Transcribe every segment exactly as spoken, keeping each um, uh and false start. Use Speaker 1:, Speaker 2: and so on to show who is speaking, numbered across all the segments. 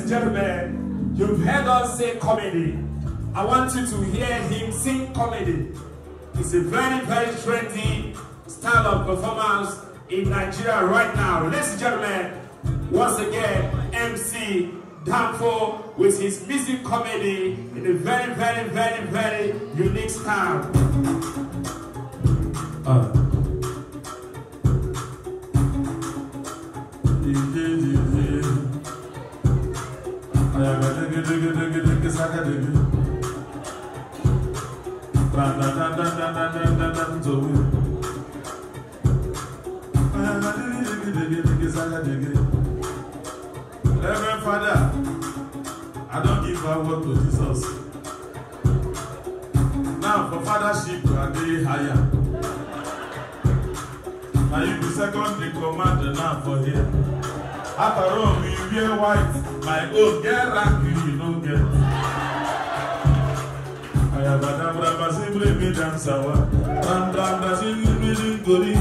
Speaker 1: and gentlemen, you've heard us say comedy. I want you to hear him sing comedy. It's a very, very trendy style of performance in Nigeria right now. Ladies and gentlemen, once again, M C Danfo with his music comedy in a very, very, very, very unique style. Uh.
Speaker 2: Reverend Father, I don't give my word to Jesus. Now for fathership, I dey higher. Now you be second in command now for here. After all, we wear white. My own get rank, you don't get. I have a damn rabba simply me dance our. Ram ram da simply me ding gori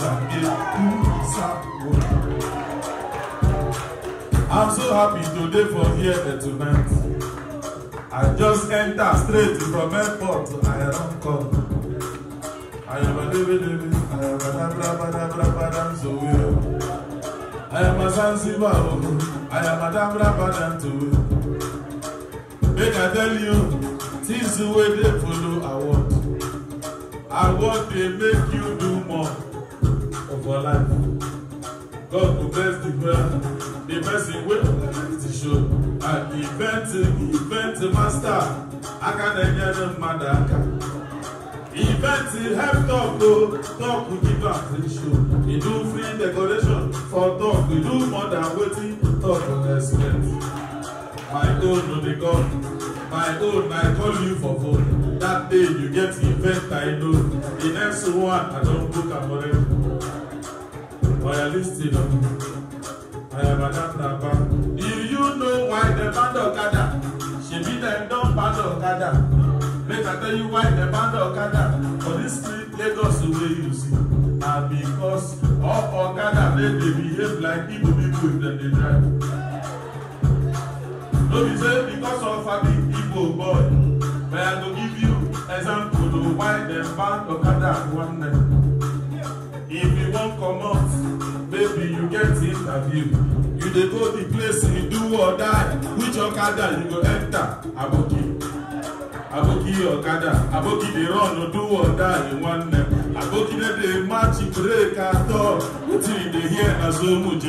Speaker 2: I'm so happy today for here tonight. I just enter straight from airport to Iron Call. I am a baby, baby. I am a dabra, dabra, dabra, so weird. I am a Zanzibar. I am a dabra, dabra, too. Make I tell you, things the way they follow I want. I want they make you do more of your life. God will bless the world, the person will the show. At the event, event master, I can't hear them mother. Event help talk though, talk will give up free show. We do free decoration for talk, we do more than waiting, talk on expect. My own no they come, my own I call you for phone. That day you get event I know, the next one I don't book a already. I listen up. I am a damn. Do you know why the band Okada? She be them dumb band Okada. Make I tell you why the band Okada. For this street Lagos the way you see. And because all Okada they, they behave like people people if they drive. No be say because of a big Igbo boy. But I go give you example of why the band Okada one day. If you won't come out, baby, you get interview. You dey go the place, you do or die. Which Okada you go enter? Aboki. Aboki Okada. Aboki dey run or do or die in one name. Aboki dey match, break at all. Until they hear na so much.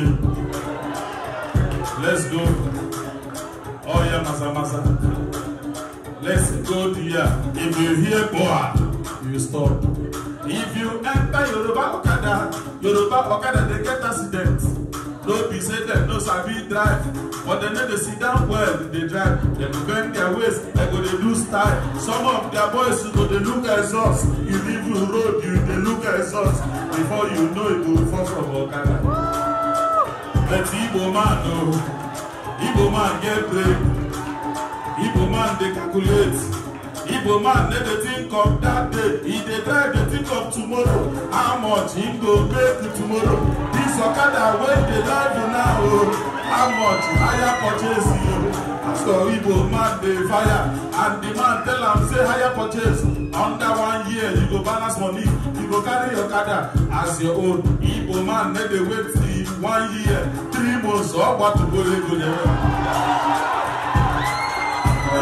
Speaker 2: Let's go. Oh yeah, masa masa. Let's go to ya. If you hear boy, you stop. If you enter Yoruba Okada, Yoruba Okada they get accident. No be say them no sabi drive, but they know they sit down well, they drive. They go bend their waist, they go they do style. Some of their boys go they look exhaust. You leave the road, you they look exhaust. Before you know it, will fall from Okada. But Igbo man no, Igbo man get brave. Igbo man they calculate. Igbo man never think of that day. He dey try to think of tomorrow. How much he go make tomorrow? This Okada wey dey drive now, oh, how much higher purchase you? After Igbo man dey fire, and the man tell am say higher purchase. Under one year you go balance money, you go carry your Okada as your own. Igbo man never wait till one year, three months or what to go dey go there. I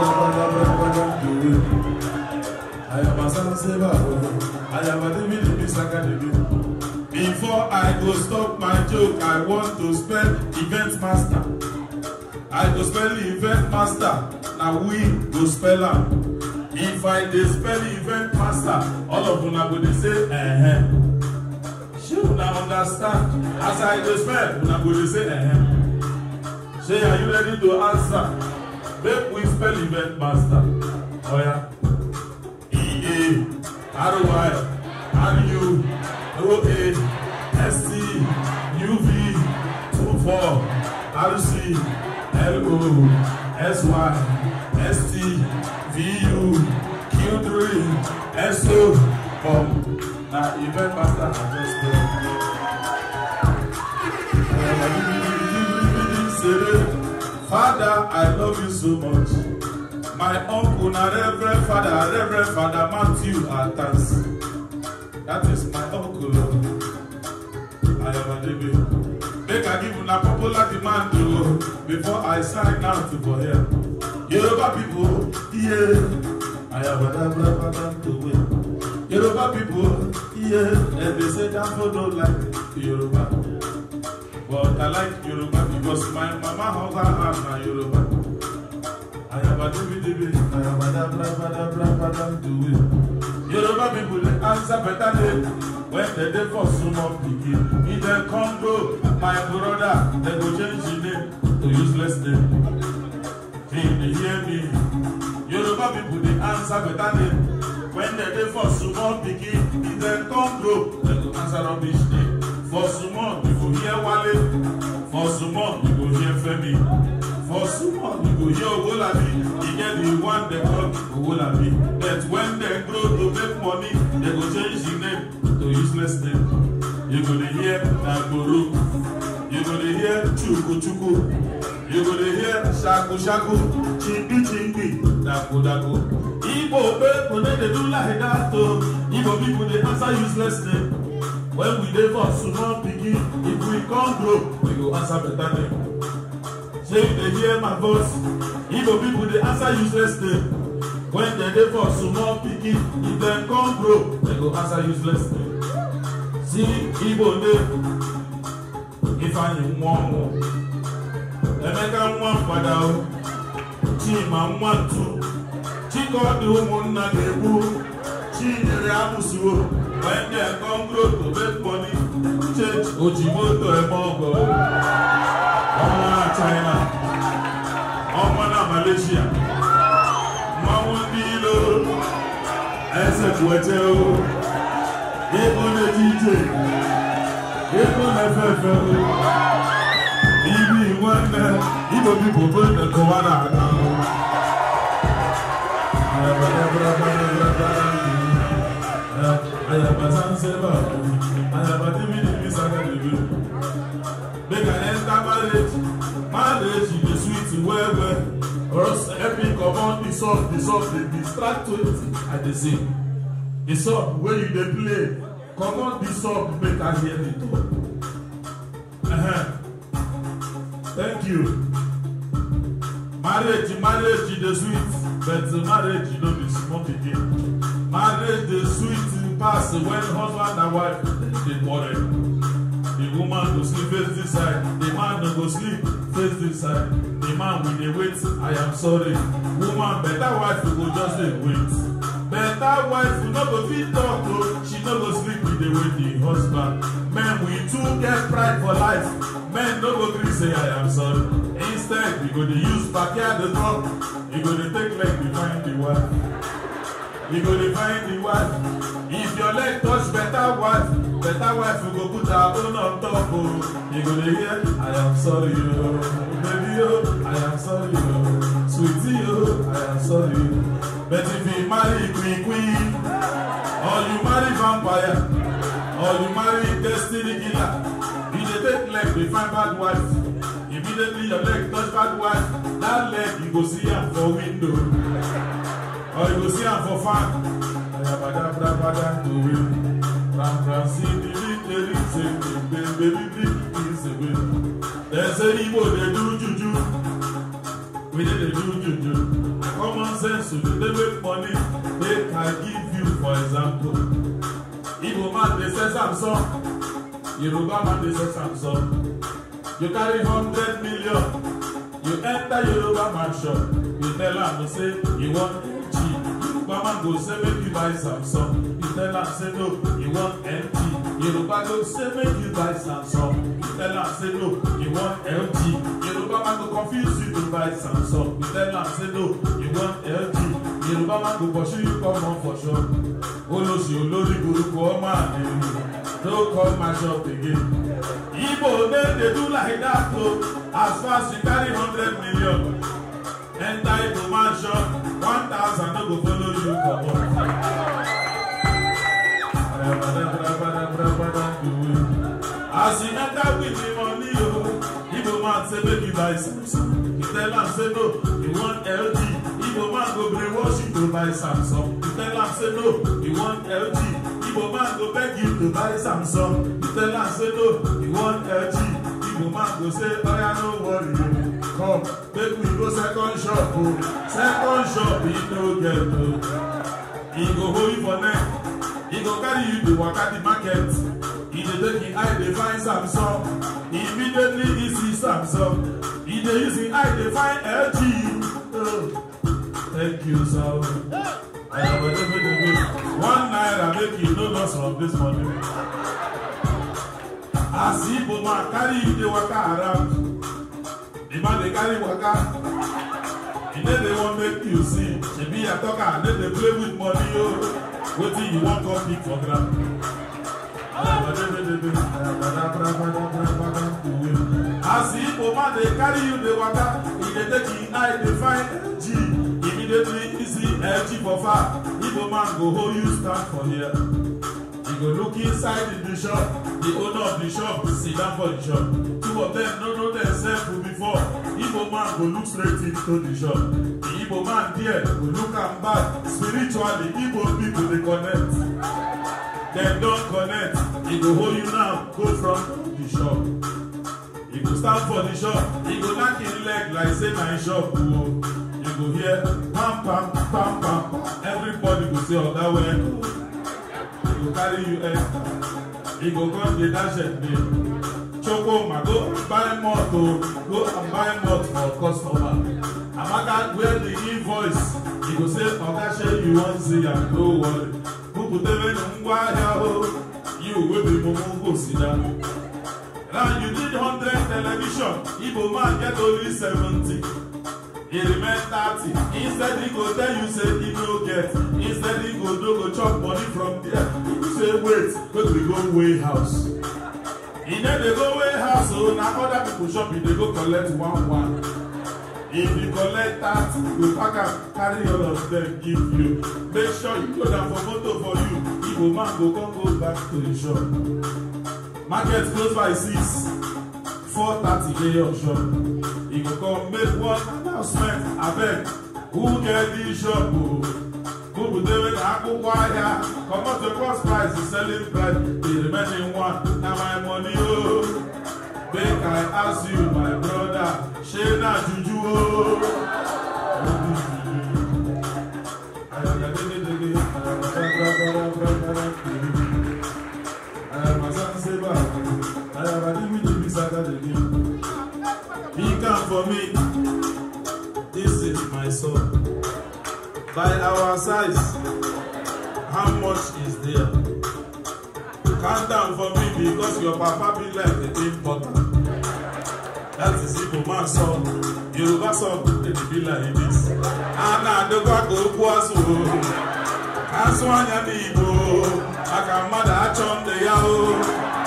Speaker 2: am a Zanzibar. I am a David Bisaka. Before I go stop my joke, I want to spell event master. I go spell event master. Now we go spell am. If I dey spell event master, all of una go dey say, eh eh. Sure, now understand. As I go spell, una go dey say, eh eh. Say, are you ready to answer? Make we spell event master. Oh yeah. E A R Y R U O A S T U V two four R C L O S Y S T V U Q three S O from now event master I just spell. Father, I love you so much. My uncle, na Reverend Father, Reverend Father Matthew Atas. That is my uncle. I am a baby. Make I give you a popular demand to before I sign out for here. Yoruba people, yeah. I am a dabra to win. Yoruba people, yeah. And they say that for don't like Yoruba. But I like Yoruba because my mama house and my Yoruba. I am a dibi dibi, I am a dabra dabra dabra to win. Yoruba people they answer better name when they dey for small pikin. If they come go, my brother, they go change the name to useless name. Hey, they hear me. Yoruba people they answer better name when they dey for small pikin. If they come go, they go answer rubbish name. For small, you go hear Wale. For small, you go hear Femi. For small, you go hear Owolabi. You get the one they call Owolabi. But when they grow to make money, they go change the name to useless name. You go to hear Nagboru. You go to hear Chuku Chuku. You go to hear Shaku Shaku. Chimbi Chimbi. Daku Daku. Igbo people they do like that too. Igbo people they answer useless name. When we dey for small pikin, if we come grow, we go answer better name. Say if they hear my voice, Igbo people they answer useless name. When they dey for small pikin, if they come grow, they go answer useless name. See Igbo name, if I need one more, Emeka one father, Chima one two, Chiko the woman na debu, Chinyere amusuo. When they come grow to make money, change Ojimoto Emogo. Omana China, Omana Malaysia, Mawundilo, Ese Kueteo, Ebone D J, Ebone F F L, Ibi Wanda, Ibo people burn the Kowana. I am a Zanzibar. I am a divinity Sagabi. Make an enter marriage. Marriage is the sweet well well. Or else epic come on the song, the song they distract to it. And they sing. The song where you they play. Come on the song, make I hear it. Uh-huh. Thank you. Marriage, marriage is the sweet. But the marriage you don't be small again. Marriage is sweet. Pass when husband and wife they quarrel. The woman go sleep face this side, the man no go sleep face this side. The man will dey wait. I am sorry. Woman better wife go just dey wait. Better wife no go fit talk o. She no go sleep with the way the husband. Men we too get pride for life. Men no go gree say I am sorry. Instead we go dey use backyard the talk. You go dey take leg to find the wife. You go to find the wife. If your leg touch better wife, better wife you go put her own on top. Oh. You go to hear, I am sorry, oh. Baby, oh, I am sorry, oh. Sweetie, oh, I am sorry. But if you marry queen, queen, or you marry vampire, or you marry destiny killer, you dey take leg to find bad wife. Immediately your leg touch bad wife, that leg you go see her for window. Or you go see her for fun. I have a dabra dabra to win. Ram ram see the victory, say baby baby is a win. There's a Igbo they do juju. We did they do juju. Common sense to they make money. They can give you for example. Igbo man they say Samsung. Yoruba man they say Samsung. You carry hundred million. You enter Yoruba man shop. You tell her to say you want. Yoruba go say make you buy Samsung. You tell her say no, you want L G. Yoruba go say make you buy Samsung. You tell her say no, you want L G. Yoruba man go confuse you to buy Samsung. You tell her say no, you want L G. Yoruba man go pursue you come on for sure. Olosi olori buruku ọma ani. Don't call my shop again. Igbo they they do like that too. As far as you carry hundred million. Enter into mansion, one thousand no go follow you come on. As you enter with the money, you man say make you buy something. tell am say no, you want L G. Igbo man go brainwash you to buy Samsung. You tell am say no, you want L G. Igbo man go beg you to buy Samsung. You tell am say no, you want L G. Igbo man go say, oh yeah, no worry, come, make we go second shop. Oh. Second shop, he no get no. He go hold you for neck. He go carry you to waka the market. He dey take him eye dey find Samsung. Immediately he see Samsung. He dey use him eye dey find L G. Oh. Thank you, sir. One naira make you no loss from this money. As Igbo man carry you dey waka around, the man dey carry waka. He know they wan make you see. Shebi a talker, then they play with money. Oh. Wetin you wan come pick for ground? As the Igbo man dey carry you dey waka, he dey take him eye dey find L G. Immediately he see L G for far. Igbo man go hold you stand for here. He go look inside in the shop. The owner of the shop sit down for the shop. Two of them no know themselves before. Igbo man go look straight into the shop. The Igbo man there go look am back. Spiritually, Igbo people dey connect. Dem don connect. He go hold you now, go from the shop. He go stand for the shop. He go knock him leg like say na him shop. You go hear pam pam pam pam. Everybody go say oga well. He go carry you enter. He go come dey dash at me. Choko ma go buy motor, go and buy motor for customer. Amaka wear the invoice. He go say oga shey you wan see am, no worry. Puputebe ngwa ahia o. You wey be mumu go sit down. Now you need hundred television. Igbo man get only seventy. He remain thirty. Instead he go tell you say he no get. Instead he go do go chop money from there. He say wait, make we go weigh house. He then they go weigh house, so now other people shop they go collect one one. If you collect that, you pack and carry all of them give you. Make sure you go down for motor for you. Igbo man go come go back to the shop. Market close by six. four thirty dey your shop. He go come make one announcement. Abeg, who get this shop? Who go dey with akwụkwọ ahịa? Comot the cost price, the selling price. The remaining one, na my money oh. Make I ask you, my brother, shey na juju oh. He come for me. This is my son. By our size, how much is there? Count down for me because your papa be like a big butter. That is Igbo man son. Yoruba son, it be like this. Ana doga go kwasu. Aswanya ni Igbo. Akamada achonde yao.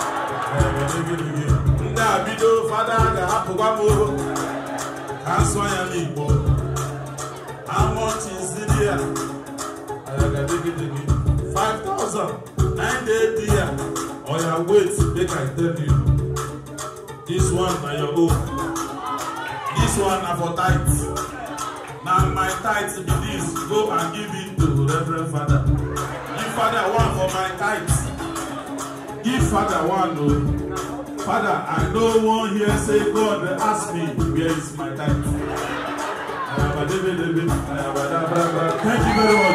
Speaker 2: Nda bido fada ga apugamo. Aswanya ni Igbo. How much is it here? Five thousand. Nine day there. Oh yeah, wait, make I tell you. This one na your own. This one na for tithe. Now my tithe be this. Go and give it to Reverend Father. Give Father one for my tithe. Give Father one no. Father, I know one here say God ask me where is my tithe. Thank you very much.